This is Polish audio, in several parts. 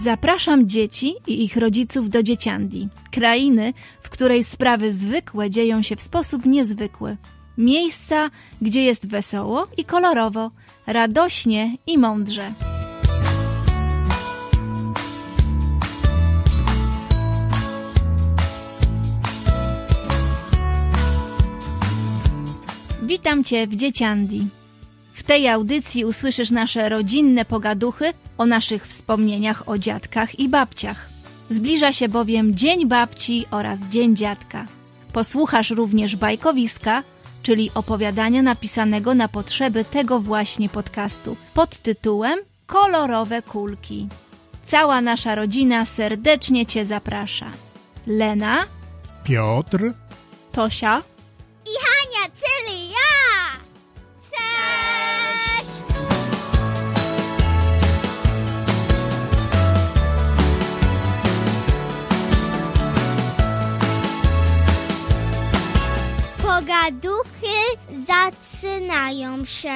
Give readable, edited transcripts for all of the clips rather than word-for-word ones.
Zapraszam dzieci i ich rodziców do Dzieciandii, krainy, w której sprawy zwykłe dzieją się w sposób niezwykły. Miejsca, gdzie jest wesoło i kolorowo, radośnie i mądrze. Witam Cię w Dzieciandii. W tej audycji usłyszysz nasze rodzinne pogaduchy o naszych wspomnieniach o dziadkach i babciach. Zbliża się bowiem Dzień Babci oraz Dzień Dziadka. Posłuchasz również bajkowiska, czyli opowiadania napisanego na potrzeby tego właśnie podcastu pod tytułem Kolorowe kulki. Cała nasza rodzina serdecznie Cię zaprasza. Lena, Piotr, Tosia i Hania, czyli ja! Cześć! Pogaduchy zaczynają się.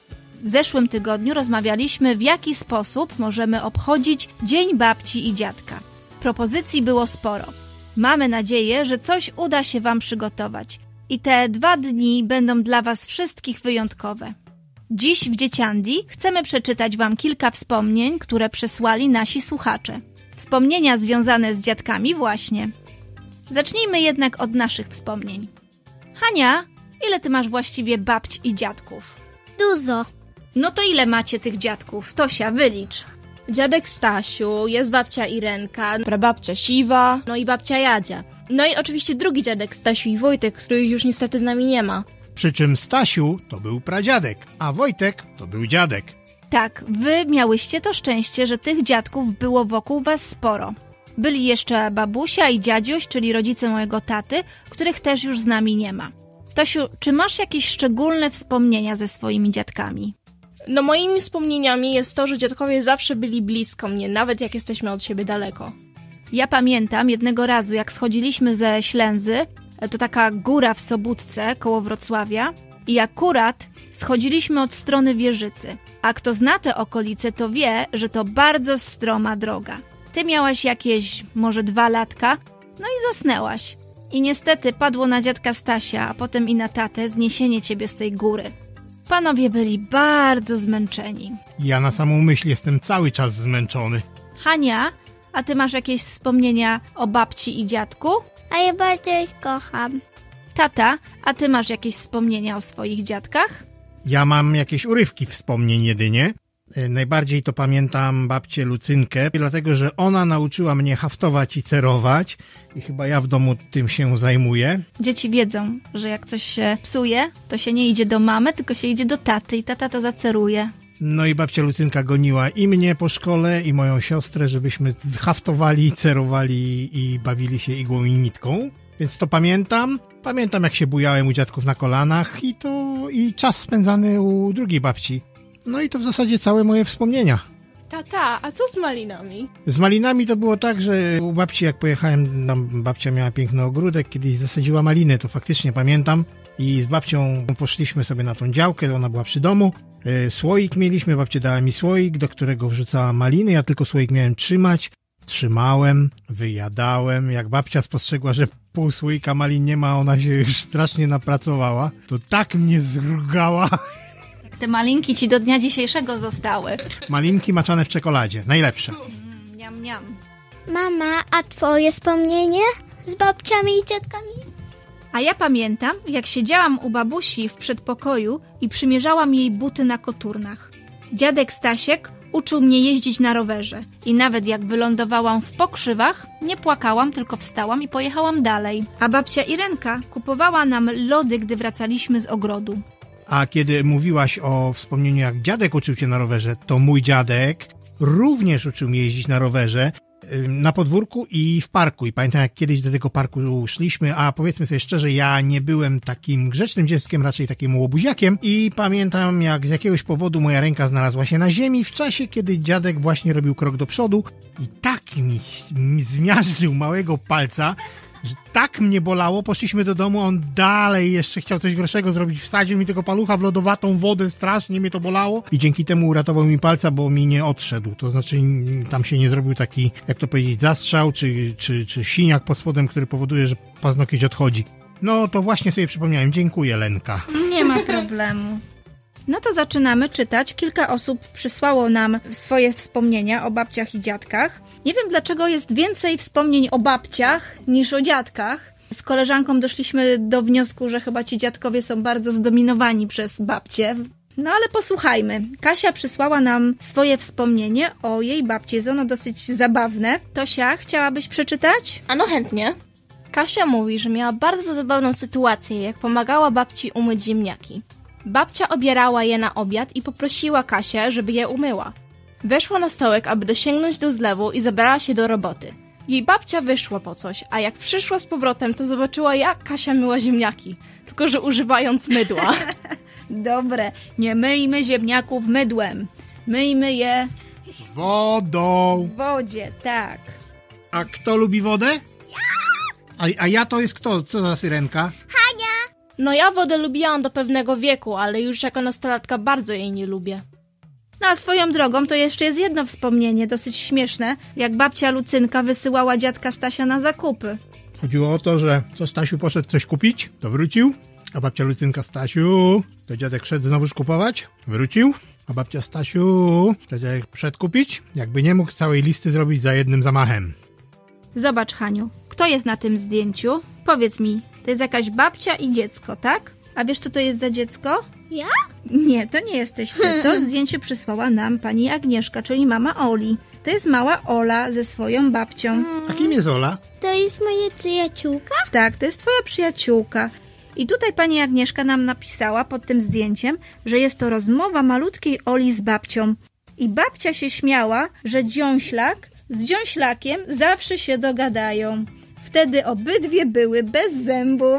w zeszłym tygodniu rozmawialiśmy, w jaki sposób możemy obchodzić Dzień Babci i Dziadka. Propozycji było sporo. Mamy nadzieję, że coś uda się Wam przygotować. I te 2 dni będą dla Was wszystkich wyjątkowe. Dziś w Dzieciandii chcemy przeczytać Wam kilka wspomnień, które przesłali nasi słuchacze. Wspomnienia związane z dziadkami właśnie. Zacznijmy jednak od naszych wspomnień. Hania, ile Ty masz właściwie babć i dziadków? Dużo. No to ile macie tych dziadków? Tosia, wylicz. Dziadek Stasiu, jest babcia Irenka, prababcia Siwa, no i babcia Jadzia. No i oczywiście drugi dziadek Stasiu i Wojtek, których już niestety z nami nie ma. przy czym Stasiu to był pradziadek, a Wojtek to był dziadek. Tak, Wy miałyście to szczęście, że tych dziadków było wokół Was sporo. Byli jeszcze babusia i dziadziuś, czyli rodzice mojego taty, których też już z nami nie ma. Tosiu, czy masz jakieś szczególne wspomnienia ze swoimi dziadkami? No moimi wspomnieniami jest to, że dziadkowie zawsze byli blisko mnie, nawet jak jesteśmy od siebie daleko. Ja pamiętam jednego razu, jak schodziliśmy ze Ślęzy, to taka góra w Sobótce koło Wrocławia, i akurat schodziliśmy od strony Wieżycy. A kto zna te okolice, to wie, że to bardzo stroma droga. Ty miałaś jakieś może 2 latka, no i zasnęłaś. I niestety padło na dziadka Stasia, a potem i na tatę zniesienie ciebie z tej góry. Panowie byli bardzo zmęczeni. Ja na samą myśl jestem cały czas zmęczony. Hania, a ty masz jakieś wspomnienia o babci i dziadku? A ja bardzo ich kocham. Tata, a ty masz jakieś wspomnienia o swoich dziadkach? Ja mam jakieś urywki wspomnień jedynie. Najbardziej to pamiętam babcię Lucynkę, dlatego że ona nauczyła mnie haftować i cerować i chyba ja w domu tym się zajmuję. Dzieci wiedzą, że jak coś się psuje, to się nie idzie do mamy, tylko się idzie do taty i tata to zaceruje. No i babcia Lucynka goniła i mnie po szkole, i moją siostrę, żebyśmy haftowali, cerowali i bawili się igłą i nitką. Więc to pamiętam. Pamiętam, jak się bujałem u dziadków na kolanach i czas spędzany u drugiej babci. No i to w zasadzie całe moje wspomnienia. Tata, a co z malinami? Z malinami to było tak, że u babci jak pojechałem, tam babcia miała piękny ogródek, kiedyś zasadziła maliny, to faktycznie pamiętam. I z babcią poszliśmy sobie na tą działkę, ona była przy domu. Słoik mieliśmy, babcia dała mi słoik, do którego wrzucała maliny, ja tylko słoik miałem trzymać. Trzymałem, wyjadałem. Jak babcia spostrzegła, że pół słoika malin nie ma, ona się już strasznie napracowała. To tak mnie zrugała. Te malinki ci do dnia dzisiejszego zostały. Malinki maczane w czekoladzie, najlepsze. Miam, miam. Mama, a twoje wspomnienie z babciami i dziadkami? A ja pamiętam, jak siedziałam u babusi w przedpokoju i przymierzałam jej buty na koturnach. Dziadek Stasiek uczył mnie jeździć na rowerze i nawet jak wylądowałam w pokrzywach, nie płakałam, tylko wstałam i pojechałam dalej. A babcia Irenka kupowała nam lody, gdy wracaliśmy z ogrodu. A kiedy mówiłaś o wspomnieniu, jak dziadek uczył cię na rowerze, to mój dziadek również uczył mnie jeździć na rowerze na podwórku i w parku. I pamiętam, jak kiedyś do tego parku szliśmy, a powiedzmy sobie szczerze, ja nie byłem takim grzecznym dzieckiem, raczej takim łobuziakiem. I pamiętam, jak z jakiegoś powodu moja ręka znalazła się na ziemi w czasie, kiedy dziadek właśnie robił krok do przodu i tak mi zmiażdżył małego palca, że tak mnie bolało, poszliśmy do domu, on dalej jeszcze chciał coś gorszego zrobić, wsadził mi tego palucha w lodowatą wodę, strasznie mnie to bolało i dzięki temu uratował mi palca, bo mi nie odszedł, to znaczy tam się nie zrobił taki, jak to powiedzieć, zastrzał, czy siniak pod spodem, który powoduje, że paznokieć odchodzi. No to właśnie sobie przypomniałem, dziękuję Lenka. Nie ma problemu. No to zaczynamy czytać. Kilka osób przysłało nam swoje wspomnienia o babciach i dziadkach. Nie wiem, dlaczego jest więcej wspomnień o babciach niż o dziadkach. Z koleżanką doszliśmy do wniosku, że chyba ci dziadkowie są bardzo zdominowani przez babcie. No ale posłuchajmy. Kasia przysłała nam swoje wspomnienie o jej babci. Jest ono dosyć zabawne. Tosia, chciałabyś przeczytać? A no chętnie. Kasia mówi, że miała bardzo zabawną sytuację, jak pomagała babci umyć ziemniaki. Babcia obierała je na obiad i poprosiła Kasię, żeby je umyła. Weszła na stołek, aby dosięgnąć do zlewu i zabrała się do roboty. Jej babcia wyszła po coś, a jak przyszła z powrotem, to zobaczyła, jak Kasia myła ziemniaki, tylko że używając mydła. Dobre, nie myjmy ziemniaków mydłem. Myjmy je Wodą. w wodzie, tak. A kto lubi wodę? A ja to jest kto? Co za syrenka? No ja wodę lubiłam do pewnego wieku, ale już jako nastolatka bardzo jej nie lubię. No a swoją drogą to jeszcze jest jedno wspomnienie, dosyć śmieszne, jak babcia Lucynka wysyłała dziadka Stasia na zakupy. Chodziło o to, że co Stasiu poszedł coś kupić, to wrócił, a babcia Lucynka Stasiu, to dziadek szedł znowuż kupować, wrócił, a babcia Stasiu, to dziadek szedł kupić, jakby nie mógł całej listy zrobić za jednym zamachem. Zobacz, Haniu, kto jest na tym zdjęciu? Powiedz mi, to jest jakaś babcia i dziecko, tak? A wiesz, co to jest za dziecko? Ja? Nie, to nie jesteś ty. To zdjęcie przysłała nam pani Agnieszka, czyli mama Oli. To jest mała Ola ze swoją babcią. A kim jest Ola? To jest moja przyjaciółka? Tak, to jest twoja przyjaciółka. I tutaj pani Agnieszka nam napisała pod tym zdjęciem, że jest to rozmowa malutkiej Oli z babcią. I babcia się śmiała, że dziąślak z dziąślakiem zawsze się dogadają. Wtedy obydwie były bez zębów.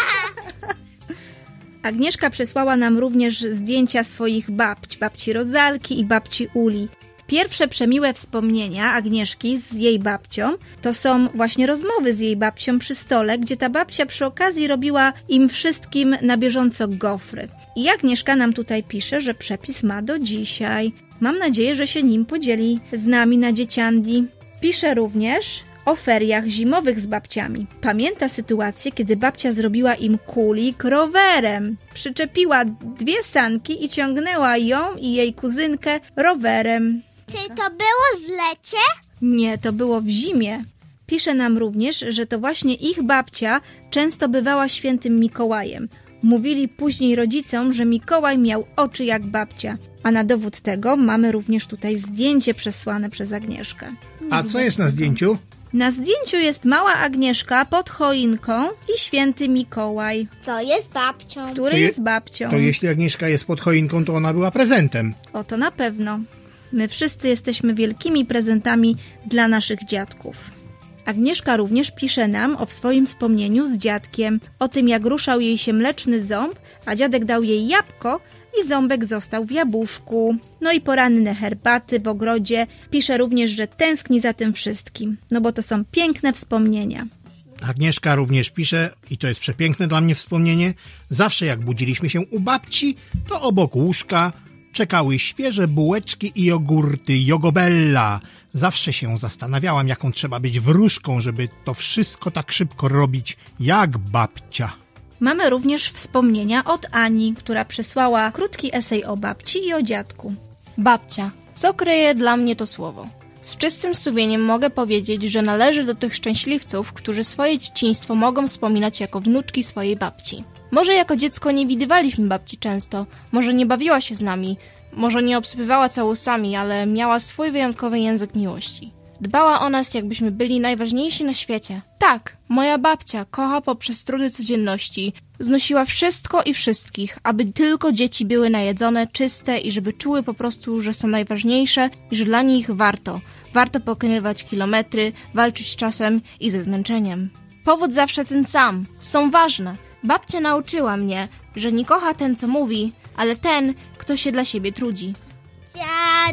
Agnieszka przesłała nam również zdjęcia swoich babci Rozalki i babci Uli. Pierwsze przemiłe wspomnienia Agnieszki z jej babcią to są właśnie rozmowy z jej babcią przy stole, gdzie ta babcia przy okazji robiła im wszystkim na bieżąco gofry. I Agnieszka nam tutaj pisze, że przepis ma do dzisiaj. Mam nadzieję, że się nim podzieli z nami na dzieciandi. Pisze również o feriach zimowych z babciami. Pamięta sytuację, kiedy babcia zrobiła im kulik rowerem. Przyczepiła 2 sanki i ciągnęła ją i jej kuzynkę rowerem. Czy to było w lecie? Nie, to było w zimie. Pisze nam również, że to właśnie ich babcia często bywała świętym Mikołajem. Mówili później rodzicom, że Mikołaj miał oczy jak babcia. A na dowód tego mamy również tutaj zdjęcie przesłane przez Agnieszkę. A co jest na zdjęciu? Na zdjęciu jest mała Agnieszka pod choinką i święty Mikołaj, Co jest babcią? który jest babcią. To jeśli Agnieszka jest pod choinką, to ona była prezentem. O, to na pewno. My wszyscy jesteśmy wielkimi prezentami dla naszych dziadków. Agnieszka również pisze nam o swoim wspomnieniu z dziadkiem, o tym jak ruszał jej się mleczny ząb, a dziadek dał jej jabłko i ząbek został w jabłuszku. No i poranne herbaty w ogrodzie. Pisze również, że tęskni za tym wszystkim, no bo to są piękne wspomnienia. Agnieszka również pisze, i to jest przepiękne dla mnie wspomnienie, zawsze jak budziliśmy się u babci, to obok łóżka czekały świeże bułeczki i jogurty Jogobella. Zawsze się zastanawiałam, jaką trzeba być wróżką, żeby to wszystko tak szybko robić jak babcia. Mamy również wspomnienia od Ani, która przysłała krótki esej o babci i o dziadku. Babcia. Co kryje dla mnie to słowo? Z czystym sumieniem mogę powiedzieć, że należy do tych szczęśliwców, którzy swoje dzieciństwo mogą wspominać jako wnuczki swojej babci. Może jako dziecko nie widywaliśmy babci często, może nie bawiła się z nami, może nie obsypywała całusami, ale miała swój wyjątkowy język miłości. Dbała o nas, jakbyśmy byli najważniejsi na świecie. Tak, moja babcia kocha poprzez trudy codzienności. Znosiła wszystko i wszystkich, aby tylko dzieci były najedzone, czyste i żeby czuły po prostu, że są najważniejsze i że dla nich warto. Warto pokonywać kilometry, walczyć z czasem i ze zmęczeniem. Powód zawsze ten sam. Są ważne. Babcia nauczyła mnie, że nie kocha ten, co mówi, ale ten, kto się dla siebie trudzi.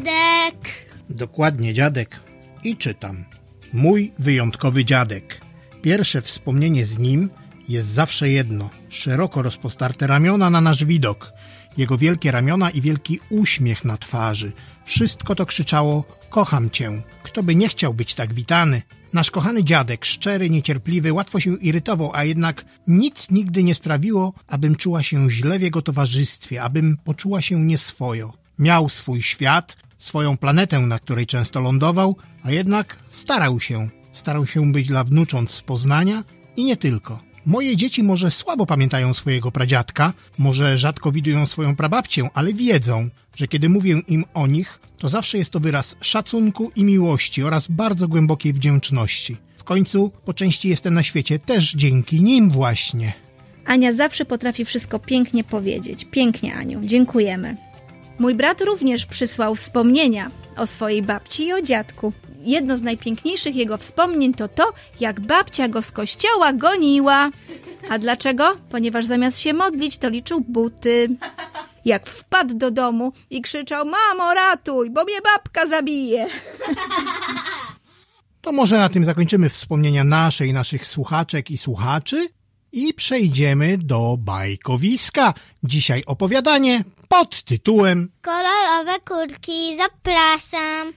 Dziadek. Dokładnie, dziadek. I czytam. Mój wyjątkowy dziadek. Pierwsze wspomnienie z nim jest zawsze jedno. Szeroko rozpostarte ramiona na nasz widok. Jego wielkie ramiona i wielki uśmiech na twarzy. Wszystko to krzyczało: kocham cię. Kto by nie chciał być tak witany? Nasz kochany dziadek, szczery, niecierpliwy, łatwo się irytował, a jednak nic nigdy nie sprawiło, abym czuła się źle w jego towarzystwie, abym poczuła się nieswojo. Miał swój świat, swoją planetę, na której często lądował, a jednak starał się być dla wnucząt z Poznania i nie tylko. Moje dzieci może słabo pamiętają swojego pradziadka, może rzadko widują swoją prababcię, ale wiedzą, że kiedy mówię im o nich, to zawsze jest to wyraz szacunku i miłości oraz bardzo głębokiej wdzięczności. W końcu po części jestem na świecie też dzięki nim właśnie. Ania zawsze potrafi wszystko pięknie powiedzieć. Pięknie, Aniu. Dziękujemy. Mój brat również przysłał wspomnienia o swojej babci i o dziadku. Jedno z najpiękniejszych jego wspomnień to to, jak babcia go z kościoła goniła. A dlaczego? Ponieważ zamiast się modlić, to liczył buty. Jak wpadł do domu i krzyczał: mamo, ratuj, bo mnie babka zabije. To może na tym zakończymy wspomnienia nasze i naszych słuchaczek i słuchaczy i przejdziemy do bajkowiska. Dzisiaj opowiadanie pod tytułem Kolorowe kurki, zapraszam.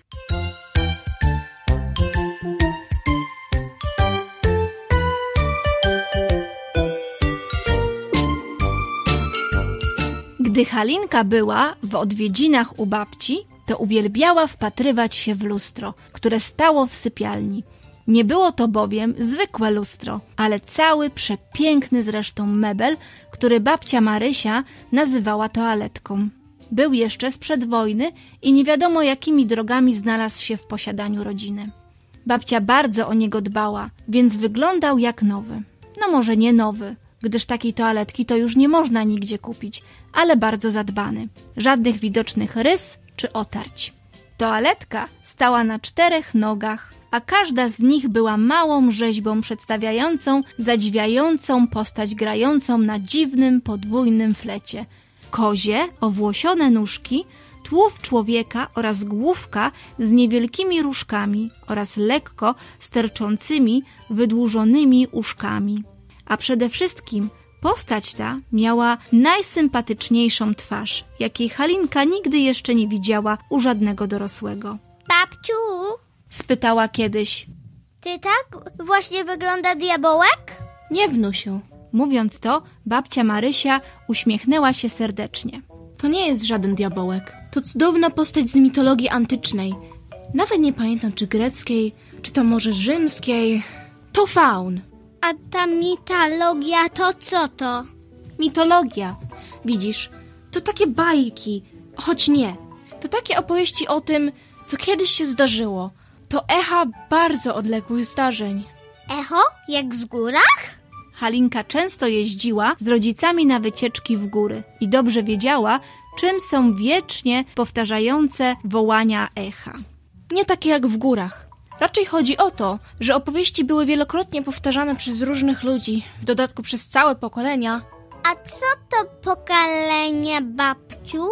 Gdy Halinka była w odwiedzinach u babci, to uwielbiała wpatrywać się w lustro, które stało w sypialni. Nie było to bowiem zwykłe lustro, ale cały przepiękny zresztą mebel, który babcia Marysia nazywała toaletką. Był jeszcze sprzed wojny i nie wiadomo jakimi drogami znalazł się w posiadaniu rodziny. Babcia bardzo o niego dbała, więc wyglądał jak nowy. No może nie nowy, gdyż takiej toaletki to już nie można nigdzie kupić, ale bardzo zadbany. Żadnych widocznych rys czy otarć. Toaletka stała na 4 nogach, a każda z nich była małą rzeźbą przedstawiającą zadziwiającą postać grającą na dziwnym, podwójnym flecie. Kozie, owłosione nóżki, tułów człowieka oraz główka z niewielkimi różkami oraz lekko sterczącymi, wydłużonymi uszkami. A przede wszystkim postać ta miała najsympatyczniejszą twarz, jakiej Halinka nigdy jeszcze nie widziała u żadnego dorosłego. Babciu, Spytała kiedyś. czy tak właśnie wygląda diabełek? Nie, wnusiu, Mówiąc to, babcia Marysia uśmiechnęła się serdecznie. to nie jest żaden diabełek. To cudowna postać z mitologii antycznej. Nawet nie pamiętam, czy greckiej, czy to może rzymskiej. To faun. A ta mitologia to co to? Mitologia. Widzisz, to takie bajki, choć nie. To takie opowieści o tym, co kiedyś się zdarzyło. To echa bardzo odległych zdarzeń. Echo? Jak z górach? Halinka często jeździła z rodzicami na wycieczki w góry i dobrze wiedziała, czym są wiecznie powtarzające wołania echa. Nie takie jak w górach. Raczej chodzi o to, że opowieści były wielokrotnie powtarzane przez różnych ludzi, w dodatku przez całe pokolenia. A co to pokolenie, babciu?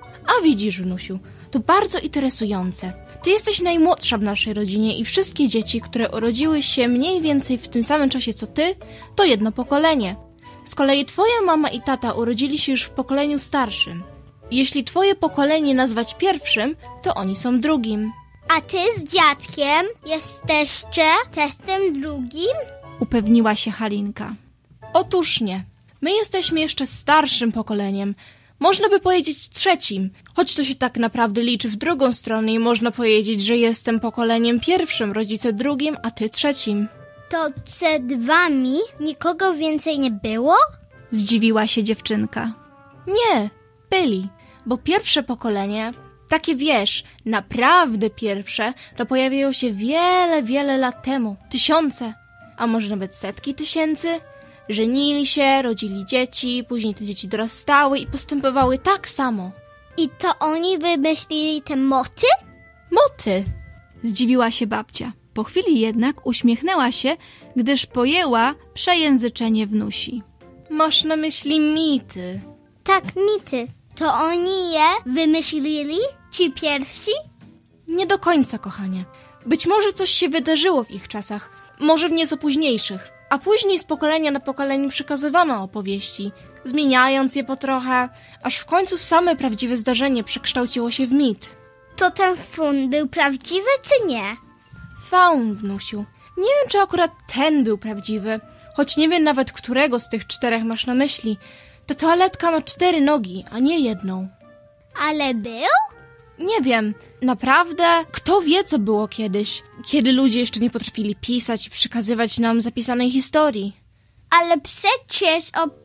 A widzisz, wnusiu, to bardzo interesujące. Ty jesteś najmłodsza w naszej rodzinie i wszystkie dzieci, które urodziły się mniej więcej w tym samym czasie co ty, to jedno pokolenie. Z kolei twoja mama i tata urodzili się już w pokoleniu starszym. Jeśli twoje pokolenie nazwać pierwszym, to oni są drugim. A ty z dziadkiem jesteście testem drugim? Upewniła się Halinka. Otóż nie. My jesteśmy jeszcze starszym pokoleniem. Można by powiedzieć trzecim, choć to się tak naprawdę liczy w drugą stronę i można powiedzieć, że jestem pokoleniem pierwszym, rodzice drugim, a ty trzecim. To przed wami nikogo więcej nie było? Zdziwiła się dziewczynka. Nie, byli, bo pierwsze pokolenie, takie wiesz, naprawdę pierwsze, to pojawiają się wiele lat temu. Tysiące, a może nawet setki tysięcy. Żenili się, rodzili dzieci, później te dzieci dorastały i postępowały tak samo. I to oni wymyślili te moty? Moty! Zdziwiła się babcia. Po chwili jednak uśmiechnęła się, gdyż pojęła przejęzyczenie wnusi. Masz na myśli mity. Tak, mity. To oni je wymyślili? Ci pierwsi? Nie do końca, kochanie. Być może coś się wydarzyło w ich czasach. może w nieco późniejszych. A później z pokolenia na pokolenie przekazywano opowieści, zmieniając je po trochę, aż w końcu same prawdziwe zdarzenie przekształciło się w mit. To ten fun był prawdziwy, czy nie? Faun, wnusiu. Nie wiem, czy akurat ten był prawdziwy, choć nie wiem nawet, którego z tych 4 masz na myśli. Ta toaletka ma 4 nogi, a nie jedną. Ale był? Nie wiem, naprawdę, kto wie, co było kiedyś, kiedy ludzie jeszcze nie potrafili pisać i przekazywać nam zapisanej historii. Ale przecież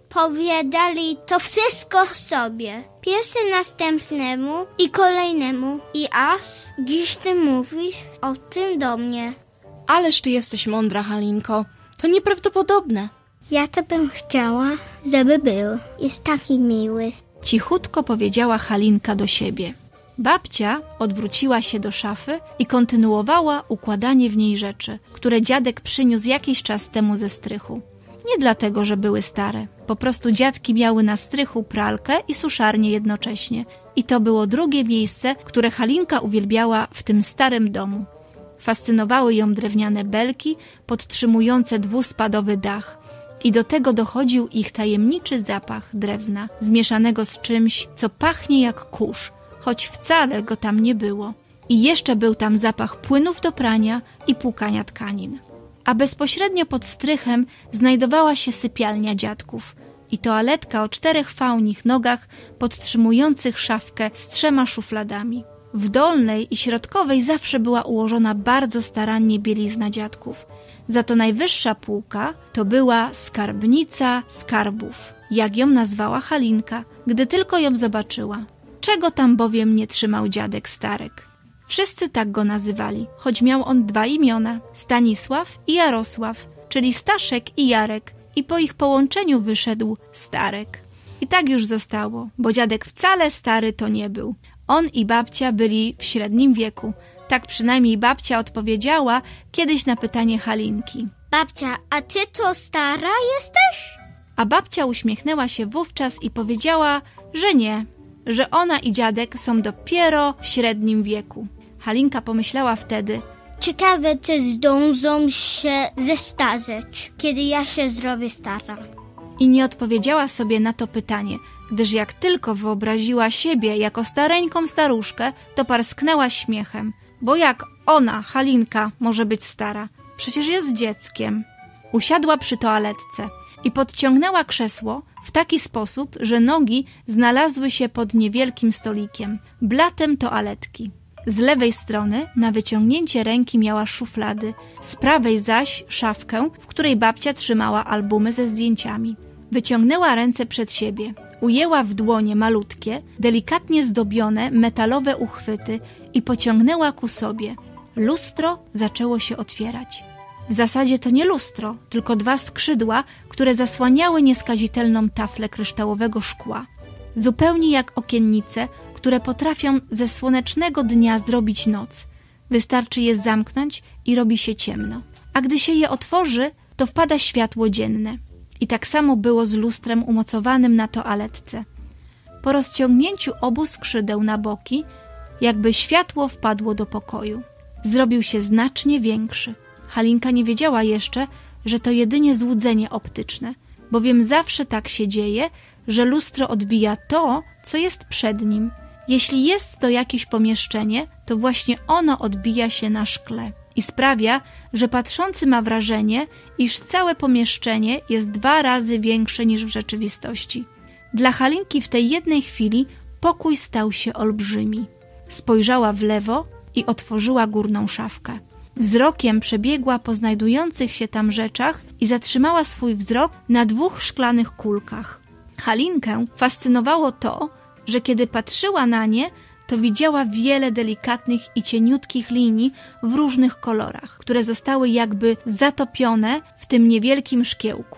opowiadali to wszystko sobie. Pierwszy następnemu i kolejnemu. I aż dziś ty mówisz o tym do mnie. Ależ ty jesteś mądra, Halinko. To nieprawdopodobne. Ja to bym chciała, żeby był. Jest taki miły. Cichutko powiedziała Halinka do siebie. Babcia odwróciła się do szafy i kontynuowała układanie w niej rzeczy, które dziadek przyniósł jakiś czas temu ze strychu. Nie dlatego, że były stare. Po prostu dziadki miały na strychu pralkę i suszarnię jednocześnie. I to było drugie miejsce, które Halinka uwielbiała w tym starym domu. Fascynowały ją drewniane belki podtrzymujące 2-spadowy dach. I do tego dochodził ich tajemniczy zapach drewna, zmieszanego z czymś, co pachnie jak kurz, choć wcale go tam nie było. I jeszcze był tam zapach płynów do prania i płukania tkanin. A bezpośrednio pod strychem znajdowała się sypialnia dziadków i toaletka o 4 faunich nogach podtrzymujących szafkę z 3 szufladami. W dolnej i środkowej zawsze była ułożona bardzo starannie bielizna dziadków. Za to najwyższa półka to była skarbnica skarbów, jak ją nazwała Halinka, gdy tylko ją zobaczyła. Czego tam bowiem nie trzymał dziadek Starek. Wszyscy tak go nazywali, choć miał on 2 imiona, Stanisław i Jarosław, czyli Staszek i Jarek, i po ich połączeniu wyszedł Starek. I tak już zostało, bo dziadek wcale stary to nie był. On i babcia byli w średnim wieku. Tak przynajmniej babcia odpowiedziała kiedyś na pytanie Halinki. Babcia, a ty to stara jesteś? A babcia uśmiechnęła się wówczas i powiedziała, że nie, że ona i dziadek są dopiero w średnim wieku. Halinka pomyślała wtedy, Ciekawe, czy zdążą się zestarzeć, kiedy ja się zrobię stara. i nie odpowiedziała sobie na to pytanie, gdyż jak tylko wyobraziła siebie jako stareńką staruszkę, to parsknęła śmiechem, bo jak ona, Halinka, może być stara? Przecież jest dzieckiem. Usiadła przy toaletce i podciągnęła krzesło w taki sposób, że nogi znalazły się pod niewielkim stolikiem, blatem toaletki. Z lewej strony na wyciągnięcie ręki miała szuflady, z prawej zaś szafkę, w której babcia trzymała albumy ze zdjęciami. Wyciągnęła ręce przed siebie, ujęła w dłonie malutkie, delikatnie zdobione metalowe uchwyty i pociągnęła ku sobie. Lustro zaczęło się otwierać. W zasadzie to nie lustro, tylko 2 skrzydła, które zasłaniały nieskazitelną taflę kryształowego szkła. Zupełnie jak okiennice, które potrafią ze słonecznego dnia zrobić noc. Wystarczy je zamknąć i robi się ciemno. A gdy się je otworzy, to wpada światło dzienne. I tak samo było z lustrem umocowanym na toaletce. Po rozciągnięciu obu skrzydeł na boki, jakby światło wpadło do pokoju. Zrobił się znacznie większy. Halinka nie wiedziała jeszcze, że to jedynie złudzenie optyczne, bowiem zawsze tak się dzieje, że lustro odbija to, co jest przed nim. Jeśli jest to jakieś pomieszczenie, to właśnie ono odbija się na szkle i sprawia, że patrzący ma wrażenie, iż całe pomieszczenie jest 2 razy większe niż w rzeczywistości. Dla Halinki w tej jednej chwili pokój stał się olbrzymi. Spojrzała w lewo i otworzyła górną szafkę. Wzrokiem przebiegła po znajdujących się tam rzeczach i zatrzymała swój wzrok na 2 szklanych kulkach. Halinkę fascynowało to, że kiedy patrzyła na nie, to widziała wiele delikatnych i cieniutkich linii w różnych kolorach, które zostały jakby zatopione w tym niewielkim szkiełku.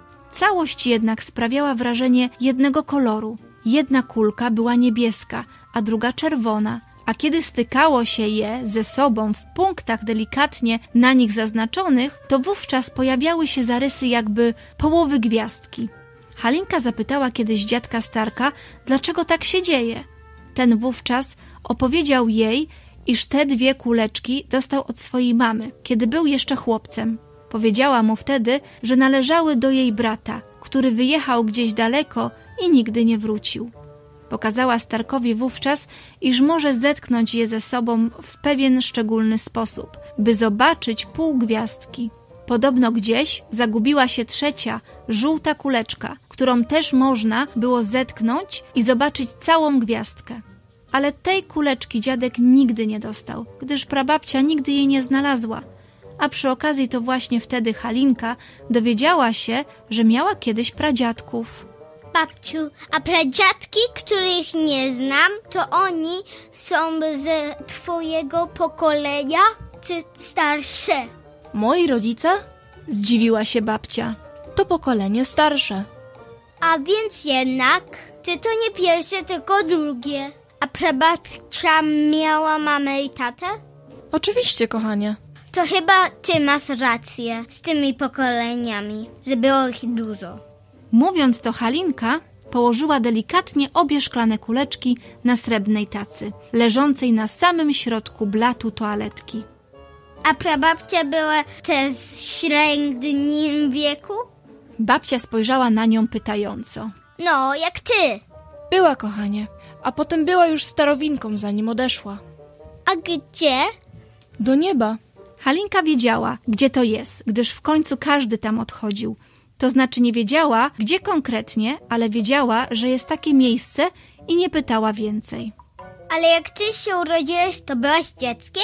Całość jednak sprawiała wrażenie jednego koloru. Jedna kulka była niebieska, a druga czerwona, a kiedy stykało się je ze sobą w punktach delikatnie na nich zaznaczonych, to wówczas pojawiały się zarysy jakby połowy gwiazdki. Halinka zapytała kiedyś dziadka Starka, dlaczego tak się dzieje. Ten wówczas opowiedział jej, iż te 2 kuleczki dostał od swojej mamy, kiedy był jeszcze chłopcem. Powiedziała mu wtedy, że należały do jej brata, który wyjechał gdzieś daleko i nigdy nie wrócił. Pokazała Starkowi wówczas, iż może zetknąć je ze sobą w pewien szczególny sposób, by zobaczyć pół gwiazdki. Podobno gdzieś zagubiła się trzecia, żółta kuleczka, którą też można było zetknąć i zobaczyć całą gwiazdkę. Ale tej kuleczki dziadek nigdy nie dostał, gdyż prababcia nigdy jej nie znalazła. A przy okazji to właśnie wtedy Halinka dowiedziała się, że miała kiedyś pradziadków. Babciu, a pradziadki, których nie znam, to oni są z twojego pokolenia czy starsze? Moi rodzice? Zdziwiła się babcia. To pokolenie starsze. A więc jednak, ty to nie pierwsze, tylko drugie. A prababcia miała mamę i tatę? Oczywiście, kochanie. To chyba ty masz rację z tymi pokoleniami, że było ich dużo. Mówiąc to, Halinka położyła delikatnie obie szklane kuleczki na srebrnej tacy, leżącej na samym środku blatu toaletki. A prababcia była też w średnim wieku? Babcia spojrzała na nią pytająco. No, jak ty. Była, kochanie, a potem była już starowinką, zanim odeszła. A gdzie? Do nieba. Halinka wiedziała, gdzie to jest, gdyż w końcu każdy tam odchodził. To znaczy nie wiedziała, gdzie konkretnie, ale wiedziała, że jest takie miejsce i nie pytała więcej. Ale jak ty się urodziłeś, to byłaś dzieckiem?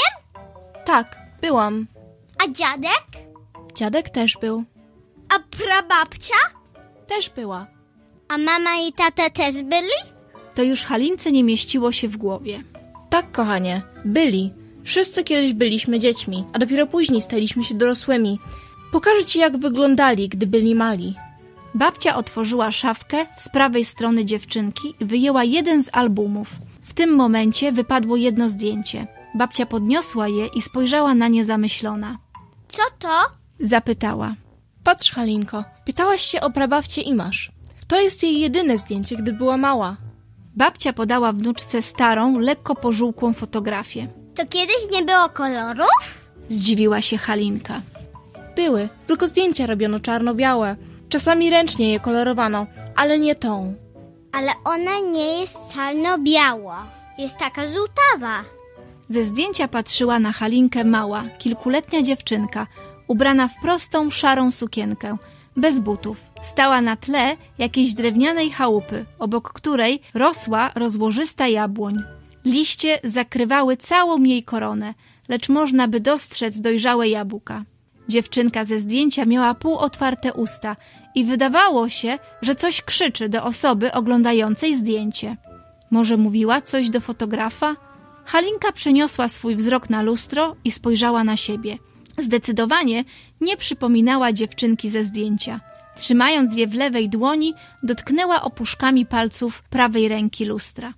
Tak, byłam. A dziadek? Dziadek też był. A prababcia? Też była. A mama i tata też byli? To już Halince nie mieściło się w głowie. Tak, kochanie, byli. Wszyscy kiedyś byliśmy dziećmi, a dopiero później staliśmy się dorosłymi. Pokażę ci, jak wyglądali, gdy byli mali. Babcia otworzyła szafkę z prawej strony dziewczynki i wyjęła jeden z albumów. W tym momencie wypadło jedno zdjęcie. Babcia podniosła je i spojrzała na nie zamyślona. Co to? Zapytała. Patrz, Halinko, pytałaś się o prababcię i masz. To jest jej jedyne zdjęcie, gdy była mała. Babcia podała wnuczce starą, lekko pożółkłą fotografię. To kiedyś nie było kolorów? Zdziwiła się Halinka. Były, tylko zdjęcia robiono czarno-białe. Czasami ręcznie je kolorowano, ale nie tą. Ale ona nie jest czarno-biała. Jest taka żółtawa. Ze zdjęcia patrzyła na Halinkę mała, kilkuletnia dziewczynka, ubrana w prostą, szarą sukienkę, bez butów. Stała na tle jakiejś drewnianej chałupy, obok której rosła rozłożysta jabłoń. Liście zakrywały całą jej koronę, lecz można by dostrzec dojrzałe jabłka. Dziewczynka ze zdjęcia miała półotwarte usta i wydawało się, że coś krzyczy do osoby oglądającej zdjęcie. Może mówiła coś do fotografa? Halinka przeniosła swój wzrok na lustro i spojrzała na siebie. Zdecydowanie nie przypominała dziewczynki ze zdjęcia. Trzymając je w lewej dłoni, dotknęła opuszkami palców prawej ręki lustra.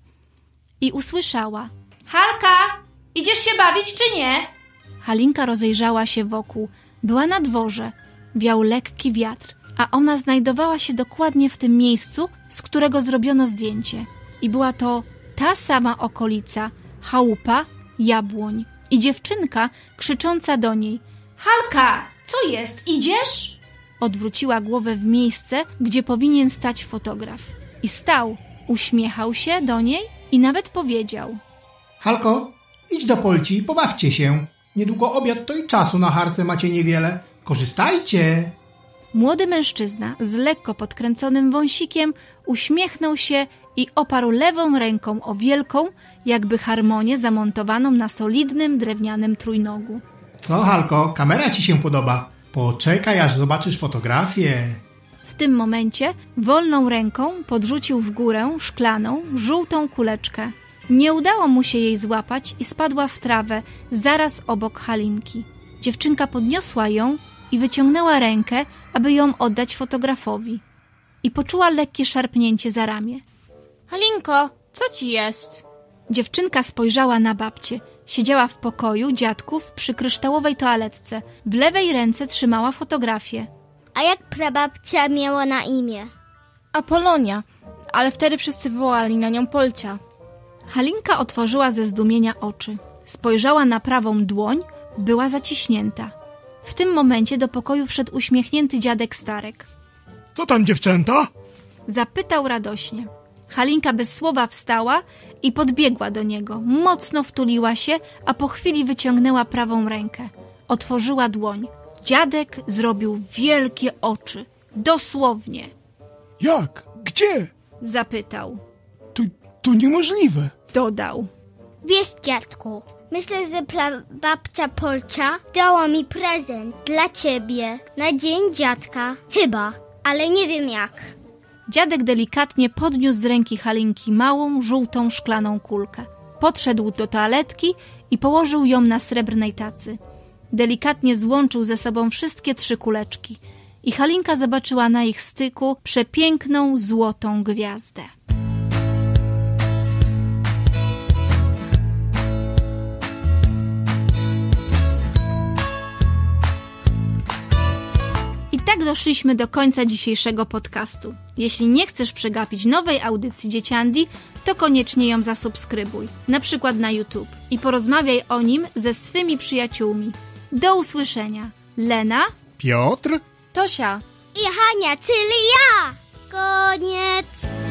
I usłyszała: Halka, idziesz się bawić czy nie? Halinka rozejrzała się wokół. Była na dworze. Wiał lekki wiatr, a ona znajdowała się dokładnie w tym miejscu, z którego zrobiono zdjęcie. I była to ta sama okolica, chałupa, jabłoń i dziewczynka krzycząca do niej: Halka, co jest, idziesz? Odwróciła głowę w miejsce, gdzie powinien stać fotograf. I stał, uśmiechał się do niej i nawet powiedział: Halko, idź do Polci, pobawcie się. Niedługo obiad, to i czasu na harce macie niewiele. Korzystajcie. Młody mężczyzna z lekko podkręconym wąsikiem uśmiechnął się i oparł lewą ręką o wielką, jakby harmonię zamontowaną na solidnym drewnianym trójnogu. Co, Halko, kamera ci się podoba? Poczekaj, aż zobaczysz fotografię. W tym momencie wolną ręką podrzucił w górę szklaną, żółtą kuleczkę. Nie udało mu się jej złapać i spadła w trawę zaraz obok Halinki. Dziewczynka podniosła ją i wyciągnęła rękę, aby ją oddać fotografowi. I poczuła lekkie szarpnięcie za ramię. Halinko, co ci jest? Dziewczynka spojrzała na babcię. Siedziała w pokoju dziadków przy kryształowej toaletce. W lewej ręce trzymała fotografię. A jak prababcia miała na imię? Apolonia, ale wtedy wszyscy wołali na nią Polcia. Halinka otworzyła ze zdumienia oczy. Spojrzała na prawą dłoń, była zaciśnięta. W tym momencie do pokoju wszedł uśmiechnięty dziadek Starek. Co tam, dziewczęta? Zapytał radośnie. Halinka bez słowa wstała i podbiegła do niego. Mocno wtuliła się, a po chwili wyciągnęła prawą rękę. Otworzyła dłoń. Dziadek zrobił wielkie oczy. Dosłownie. Jak? Gdzie? Zapytał. To niemożliwe. Dodał. Wiesz, dziadku, myślę, że babcia Polcia dała mi prezent dla ciebie na dzień dziadka. Chyba, ale nie wiem jak. Dziadek delikatnie podniósł z ręki Halinki małą, żółtą szklaną kulkę. Podszedł do toaletki i położył ją na srebrnej tacy. Delikatnie złączył ze sobą wszystkie 3 kuleczki i Halinka zobaczyła na ich styku przepiękną, złotą gwiazdę. I tak doszliśmy do końca dzisiejszego podcastu. Jeśli nie chcesz przegapić nowej audycji Dzieciandi, to koniecznie ją zasubskrybuj, na przykład na YouTube, i porozmawiaj o nim ze swymi przyjaciółmi. Do usłyszenia. Lena, Piotr? Tosia. I Hania, czyli ja. Koniec.